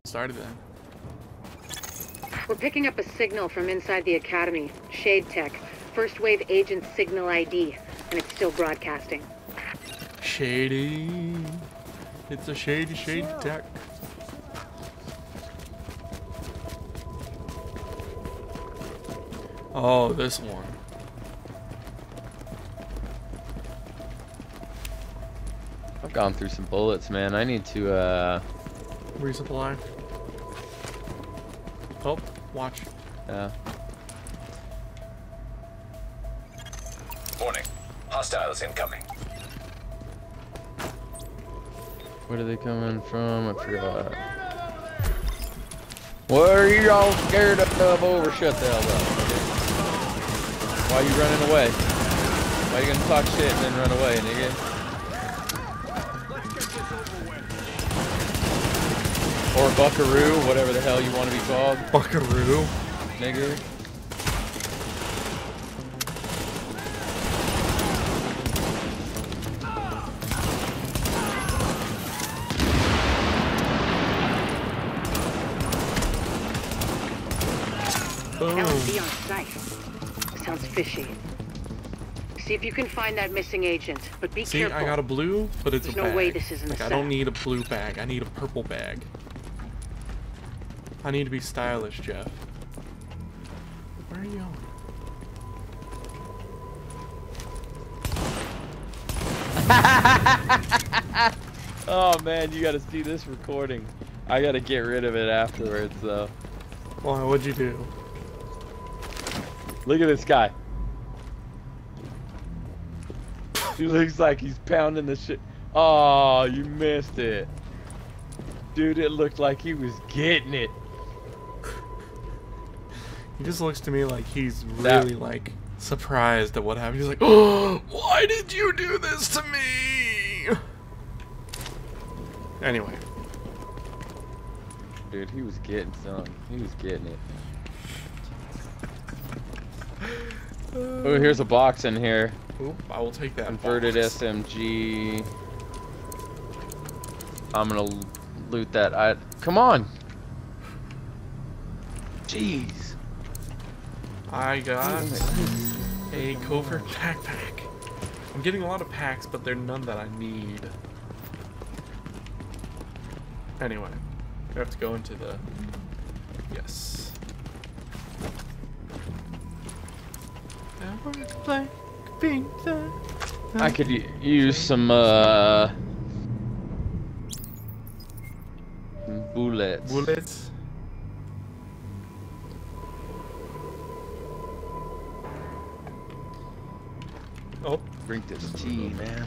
started then. We're picking up a signal from inside the academy. Shade tech. First wave agent signal ID. And it's still broadcasting. Shady. It's a shady tech. Oh, this one. I've gone through some bullets, man. I need to, resupply. Oh, watch. Yeah. Warning. Hostiles incoming. Where are they coming from? I forgot. What are y'all scared of? Over, shut the hell up. Why are you running away? Why are you gonna talk shit and then run away, nigga? Or buckaroo, whatever the hell you want to be called. Buckaroo. Nigga. LSD on site. Sounds fishy. See if you can find that missing agent, but be careful. See, I got a blue, but it's There's a bag. no way this isn't like, a I setup. don't need a blue bag. I need a purple bag. I need to be stylish, Jeff. Where are you going? Oh man, you gotta see this recording. I gotta get rid of it afterwards though. Why, what'd you do? Look at this guy. He looks like he's pounding the shit. Oh, you missed it. Dude, it looked like he was getting it. He just looks to me like he's really, like, surprised at what happened. He's like, oh, why did you do this to me? Anyway. Dude, he was getting some. He was getting it. Oh, here's a box in here. Oop, I will take that. Converted box. SMG. I'm gonna loot that. Come on. Jeez. I got a covert backpack. I'm getting a lot of packs, but they're none that I need. Anyway, we have to go into the... Yes. I could use some bullets. Bullets. Oh, Drink this tea, man.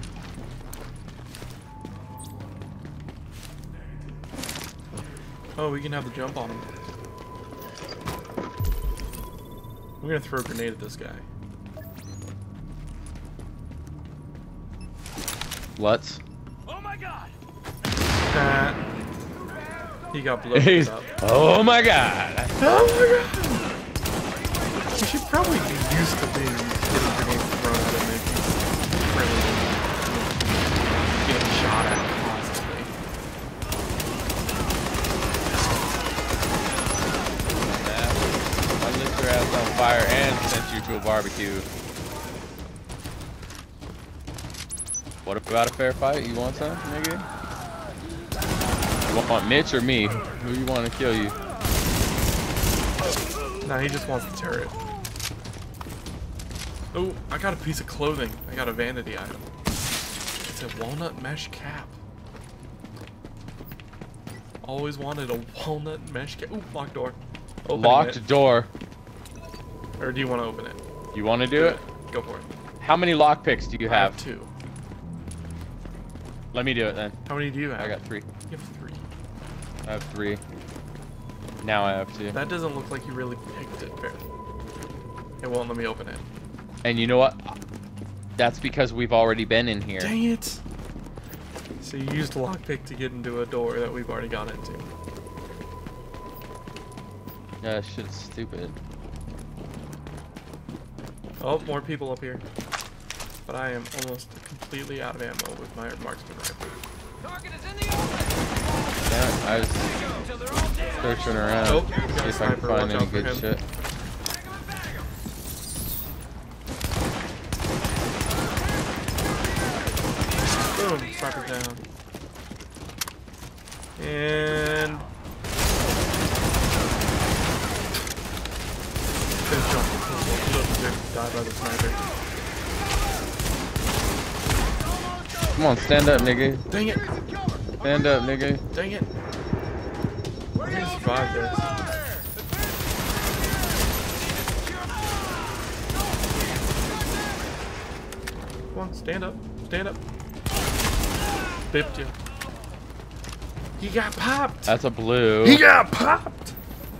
oh, we can have the jump on him. We're gonna throw a grenade at this guy. Let's. Oh my god! He got blown up. Oh my god! Oh my god! You should probably be used to being getting grenades thrown at him if he's really getting shot at constantly. I lit your ass on fire and sent you to a barbecue. What about a fair fight? You want some, nigga? You want Mitch or me? Who you want to kill you? Nah, he just wants the turret. Oh, I got a piece of clothing. I got a vanity item. It's a walnut mesh cap. Always wanted a walnut mesh cap. Ooh, locked door. Opening Locked it. door. Or do you want to open it? You want to do it? Go for it. How many lockpicks do you I have? 2. Let me do it then. How many do you have? I got 3. You have 3. I have 3. Now I have 2. That doesn't look like you really picked it fair. It won't let me open it. And you know what? That's because we've already been in here. Dang it! So you used a lockpick to get into a door that we've already gone into. Yeah, that shit's stupid. Oh, more people up here. But I am almost completely out of ammo with my marksman rifle. Damn it, I was searching around. Nope. See if I can find any good shit. Boom, sniper down. And finish off the pistol. You don't deserve to die by the sniper. Come on, stand up, nigga. Dang it! Stand up, nigga. Dang it! I'm gonna survive this. Come on, stand up. Stand up. Bipped you. He got popped! That's a blue. He got popped!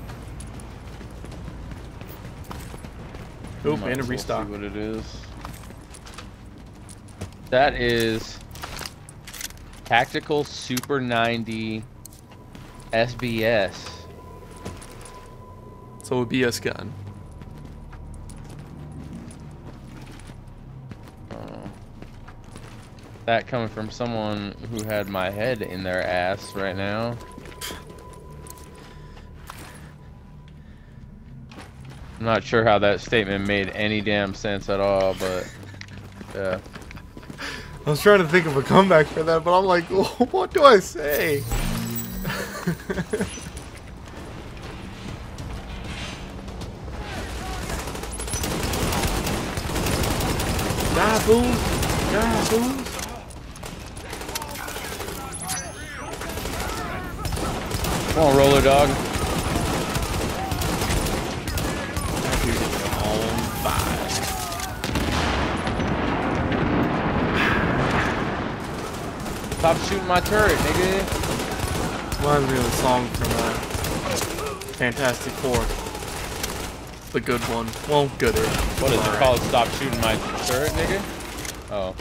Oop, Might and a as well restock. See what it is. That is Tactical Super 90 SBS. So a BS gun. That coming from someone who had my head in their ass right now. I'm not sure how that statement made any damn sense at all, but yeah. I was trying to think of a comeback for that, but I'm like, what do I say? Die, fools! Die, fools! Come on, roller dog. That dude is on fire. Stop shooting my turret, nigga. Reminds me of a song from Fantastic Four. The good one. Well, gooder. What is it called? Stop shooting my turret, nigga? Oh.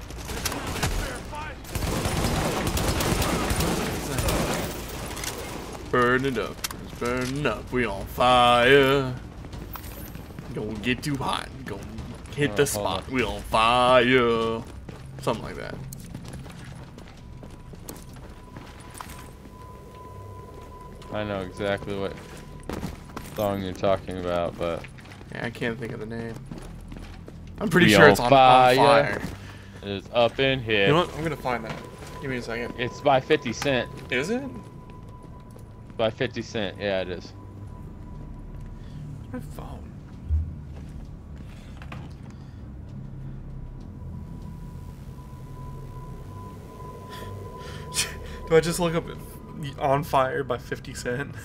Burn it up. It's burning up. We on fire. Don't get too hot. Go hit the spot. We on fire. Something like that. I know exactly what song you're talking about, but Yeah, I can't think of the name. I'm pretty sure it's on fire. It's up in here. You know what? I'm gonna find that. Give me a second. It's by 50 Cent. Is it? By 50 Cent. Yeah, it is. My phone. Do I just look up On Fire by 50 Cent?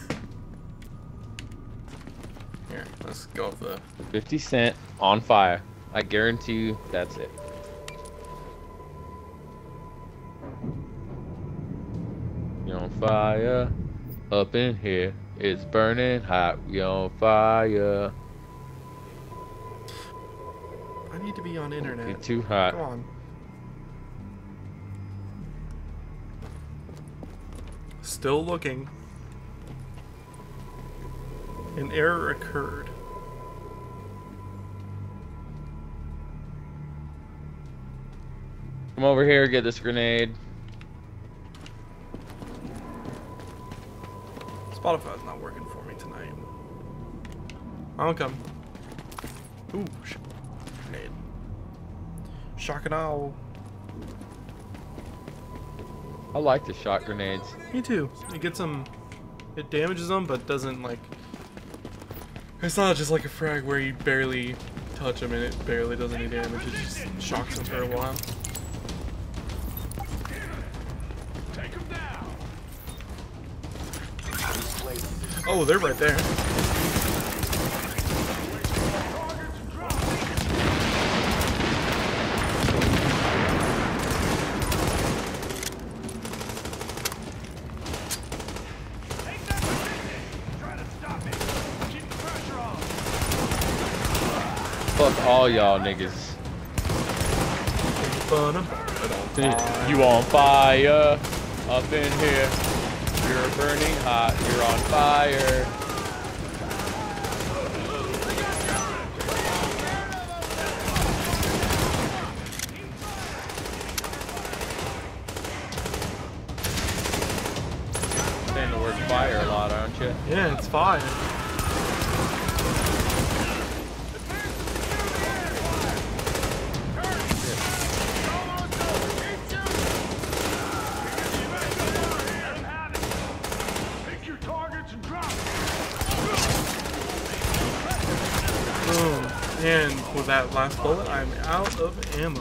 Here, let's go with the 50 Cent on fire. I guarantee you that's it. You're on fire. Up in here. It's burning hot. We on fire. I need to be on internet. It's too hot. Come on. Still looking. An error occurred. Come over here, get this grenade. Spotify's not working for me tonight. I'm coming. Ooh, grenade. Shock and awe. I like the shot grenades. Me too. It gets them. It damages them, but doesn't like. It's not just like a frag where you barely touch them and it barely does any damage. It just shocks them for a while. Take him down. Oh, they're right there. Fuck all y'all niggas. You on fire. Up in here. You're burning hot. You're on fire. saying the word fire a lot, aren't you? Yeah, it's fire. Boom. And with that last bullet, I'm out of ammo.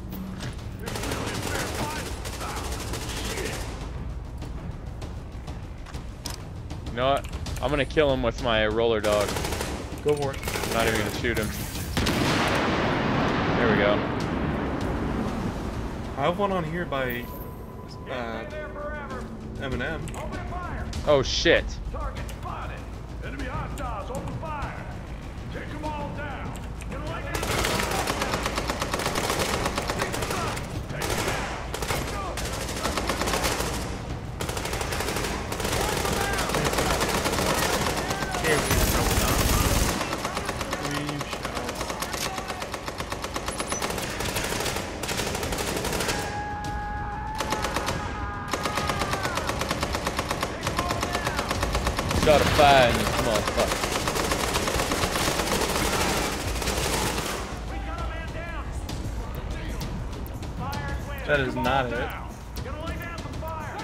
You know what? I'm gonna kill him with my roller dog. Go for it. I'm not even gonna shoot him. There we go. I have one on here by Eminem. Oh shit. Target spotted. Enemy hostiles, open fire. Take them all down. Get away from them. Take them down. Here we go. 3 shots. Shot a fire in this motherfucker. That is not it. Get away down from fire.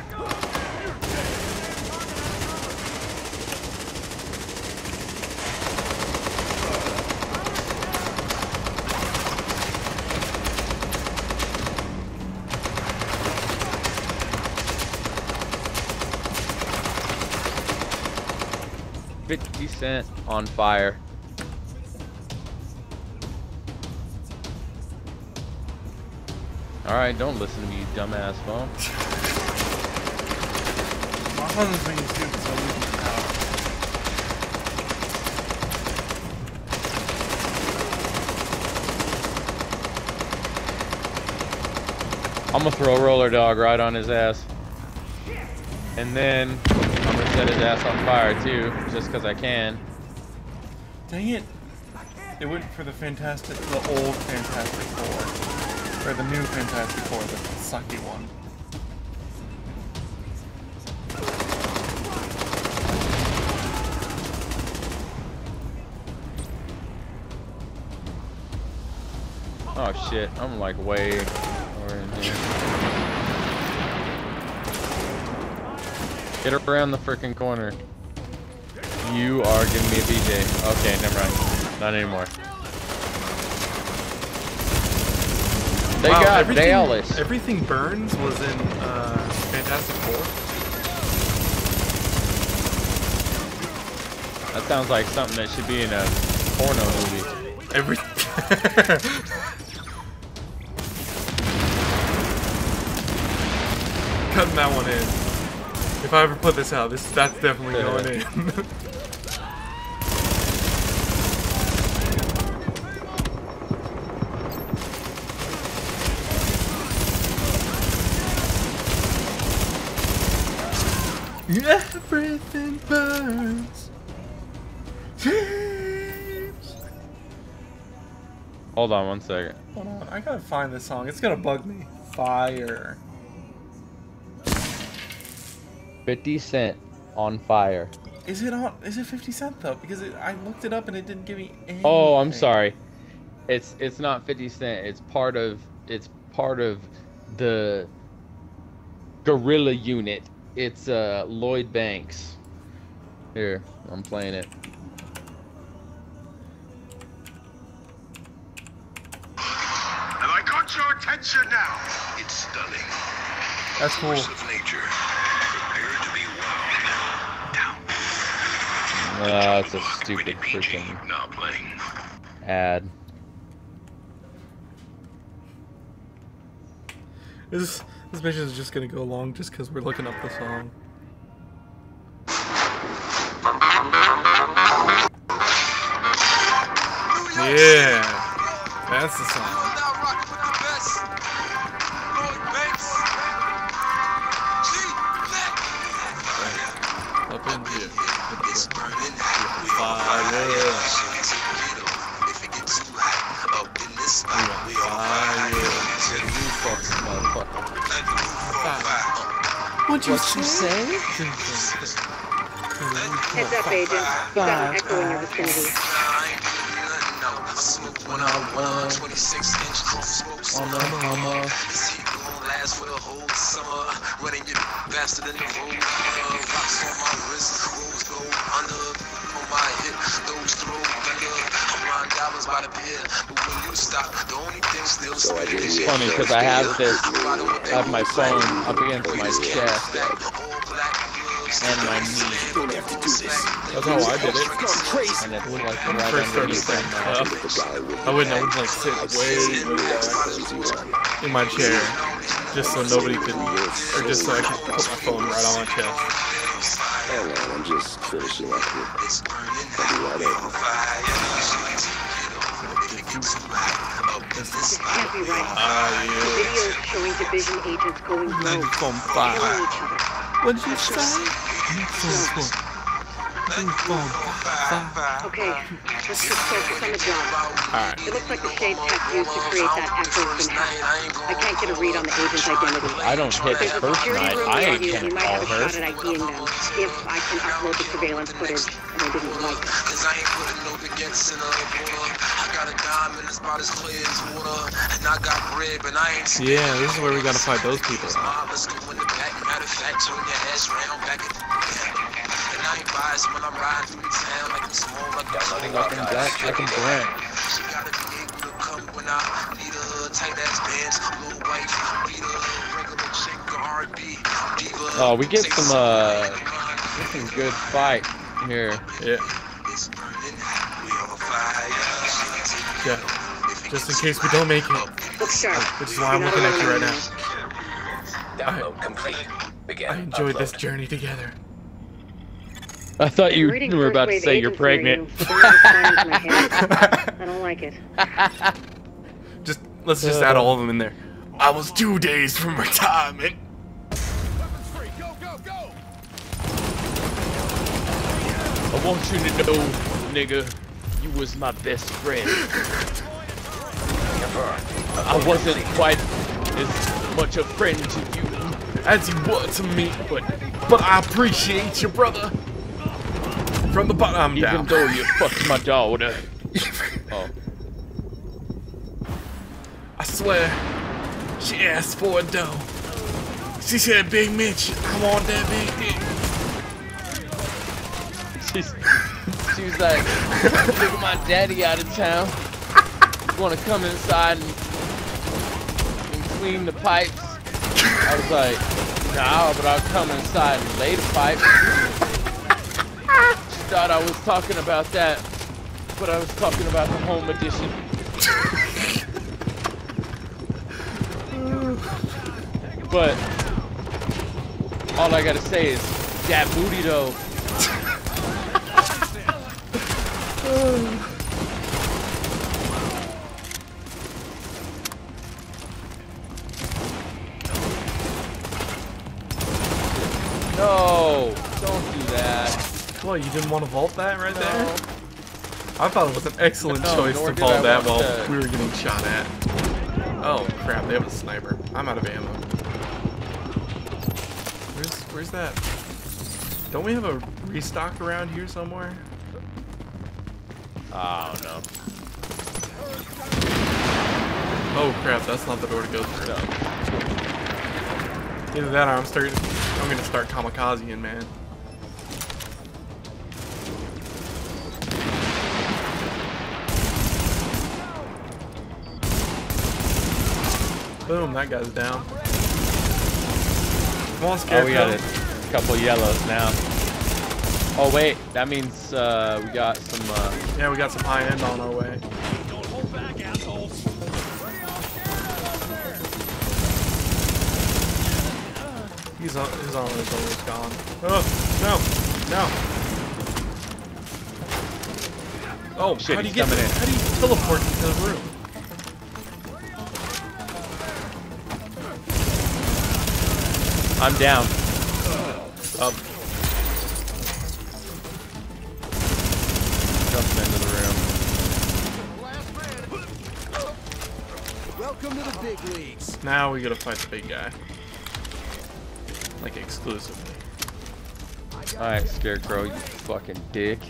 50 Cent on fire. Alright, don't listen to me, you dumbass phone. My husband's being stupid, so I'm losing power. I'm gonna throw a roller dog right on his ass. And then I'm gonna set his ass on fire too, just because I can. Dang it! It went for the old Fantastic Four. Or the new Fantastic Four, the sucky one. Oh shit, I'm like way over in here. Get around the freaking corner. You are giving me a BJ. Okay, never mind. Not anymore. They Wow, got Dallas. Everything Burns was in Fantastic Four. That sounds like something that should be in a porno movie. Cutting that one in. If I ever put this out, that's definitely going in. Everything burns. Hold on one second. Hold on, I gotta find this song. It's gonna bug me. Fire. 50 Cent on fire. Is it 50 Cent though? Because I looked it up and it didn't give me anything. Oh, I'm sorry. It's not 50 Cent. It's part of the guerrilla unit. It's Lloyd Banks. Here, I'm playing it. Have I got your attention now? It's stunning. That's cool. Force of nature. Prepare to be wound down. That's a stupid freaking Now playing. ad. This mission is just gonna go long just because we're looking up the song. Yeah, that's the song. Up in here. What'd you What you say? Heads up, Agent. You've got an echo in your vicinity. When I run 26-inch chrome smokes on the Hummer. This heat gon' last for a whole summer. Running you faster than the road. Rocks on my wrist, rose gold under on my hip. Those throw thunder. I'm riding diamonds by the pier. But when you stop, the only thing still spinning is funny because I have this. I have my phone up against my chest and my knee. That's how I did it. And it's like When I right first started underneath playing my I wouldn't like sit way back in my chair just so nobody could, or just so I could put my phone right on my chest. Oh man, I'm just finishing up here. I'll be right over. This can't be right. Yeah. Videos showing division agents going rogue. Killing each other. What did you say? Okay, let's just focus on the job. Alright. It looks like the shade tech used to create that echo's been hacked. I can't get a read on the agent's identity. I don't hit There's a first security night. room I near ain't you, gonna you might have call a her. shot at IDing them, if I can upload the surveillance footage, and I didn't like it. Cause I ain't putting no baguettes in a border. I got a diamond that's about as clear as water. And I got bread, but I ain't Yeah, this is where we gotta fight those people. Let's go in the back. Matter of fact, turn your ass round back at the and I ain't biased when I'm riding through the town like I'm small, like I'm black, like I'm brown. She gotta be able to come when I need a tight ass pants, little wife, need a regular chick, R&B, diva. Oh, we get some good fight here. Yeah. Yeah. Just in case we don't make it. Look sharp. Which is why I'm looking at you right now. Download complete. Begin. I enjoyed this uploading. journey together. I thought you Reading were about to first say wave you're agents near pregnant. you, but then it just flies in my head. I don't like it. Just let's just add all of them in there. I was 2 days from retirement. I want you to know, nigga, you was my best friend. I wasn't quite as much a friend to you As you were to me, but I appreciate you, brother. From the bottom, I'm even down. though you fucked my daughter. Oh. I swear, she asked for a dough. She said, Big Mitch, I want that big dick. She was like, look at my daddy out of town. Want to come inside and clean the pipes? I was like, nah, but I'll come inside and lay the pipe. She thought I was talking about that, but I was talking about the home edition. But all I gotta say is that booty though. No, don't do that. What, you didn't want to vault that right No. there? I thought it was an excellent No, choice nor to did vault I that want while to. we were getting shot at. Oh crap, they have a sniper. I'm out of ammo. Where's that? Don't we have a restock around here somewhere? Oh no. Oh crap, that's not the door to go through. No. Either that or I'm gonna start kamikazeing, man. Boom, that guy's down. Come on, Oh, Scarecrow. we got a couple yellows now. Oh wait, that means we got some. Yeah, we got some high end on our way. His armor is almost gone. Oh, no. Oh, Shit, how do you he's get coming in. How do you teleport into the room? I'm down. Up. Jumping into the room. Welcome to the big leagues. Now we gotta fight the big guy. Like, exclusively. Alright, Scarecrow, you fucking dick.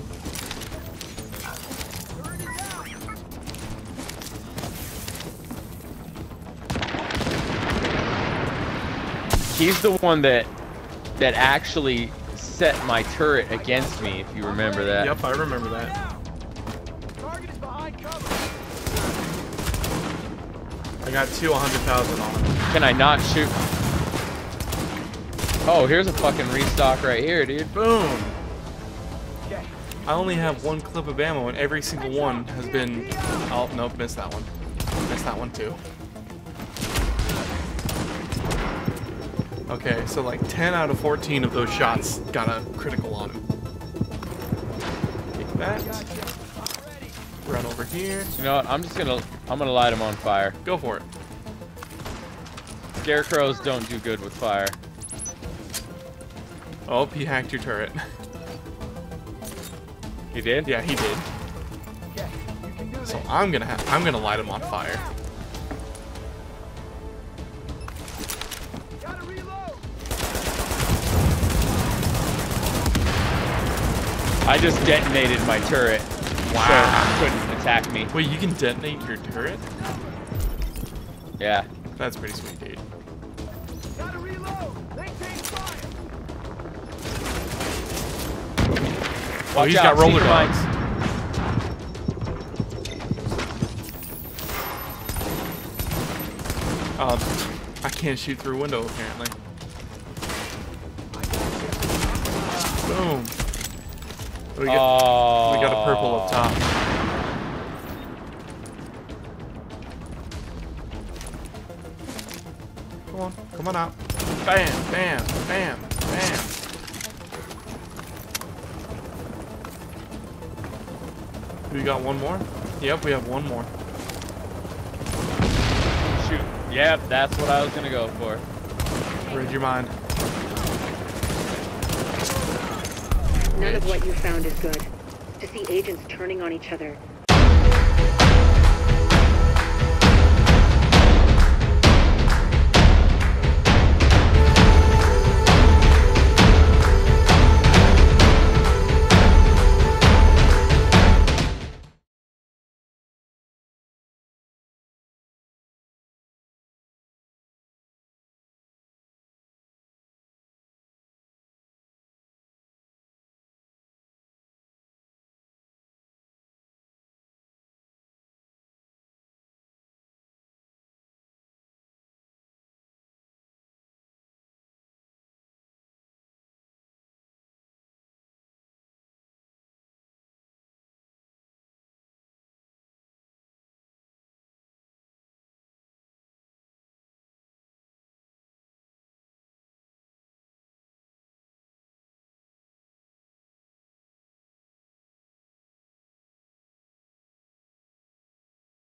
He's the one that actually set my turret against me, if you remember that. Yep, I remember that. I got 100,000 on him. Can I not shoot? Oh, here's a fucking restock right here, dude. Boom! I only have one clip of ammo, and every single one has been... Oh, nope, missed that one. Missed that one, too. Okay, so like 10 out of 14 of those shots got a critical on him. Take that. Run over here. You know what? I'm gonna light him on fire. Go for it. Scarecrows don't do good with fire. Oh, he hacked your turret. He did? Yeah, he did. So I'm gonna light him on fire. I just detonated my turret. Wow. So he couldn't attack me. Wait, you can detonate your turret? Yeah. That's pretty sweet, dude. Oh, he's got roller dogs. I can't shoot through a window, apparently. Boom. We got a purple up top. Come on out. Bam, bam, bam, bam. We got one more? Yep, we have one more. Shoot. Yep, that's what I was gonna go for. Read your mind. None of what you found is good. To see agents turning on each other,